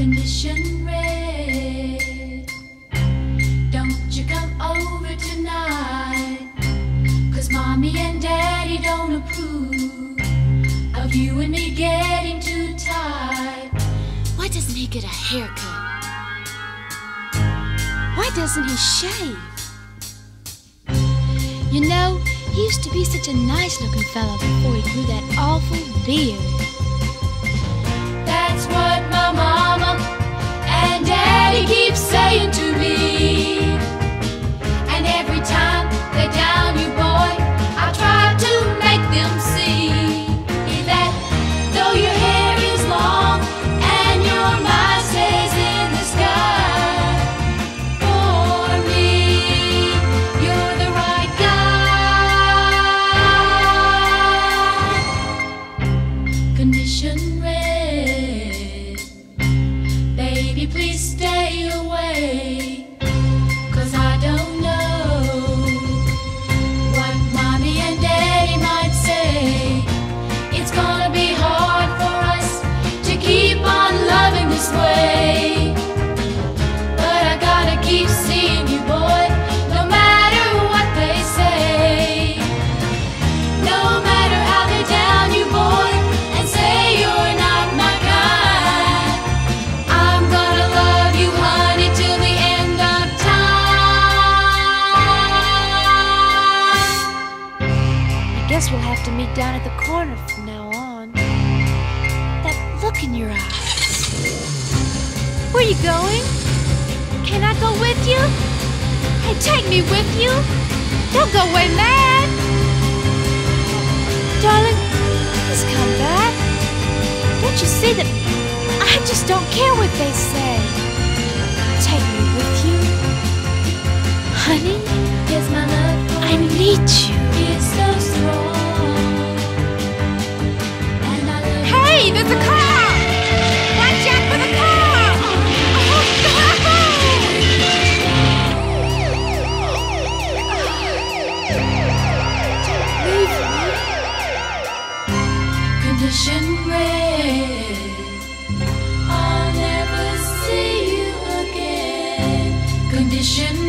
Condition red. Don't you come over tonight, 'cause mommy and daddy don't approve of you and me getting too tight. Why doesn't he get a haircut? Why doesn't he shave? You know, he used to be such a nice-looking fellow before he grew that awful beard. That's what my mama and daddy keep saying to me. And every time they down you, boy, I try to make them see that though your hair is long and your mind stays in the sky, for me, you're the right guy. Condition red. Baby, please stay away, 'cause I don't know what mommy and daddy might say. It's gonna be hard for us to keep on loving this way, but I gotta keep seeing you, boy, no matter what they say. No matter how they down you, boy, and say you're not my kind, I'm gonna love you, honey, till the end of time. I guess we'll have to meet down at the corner from now on. That look in your eyes. Where are you going? Can I go with you? Hey, take me with you. Don't go away mad. Darling, please come back. Don't you see that I just don't care what they say? Take me with you. Honey, Yes, my love for I need you. is so strong, and I love Hey, there's a car! Watch out for the car! Condition red. I'll never see you again. Condition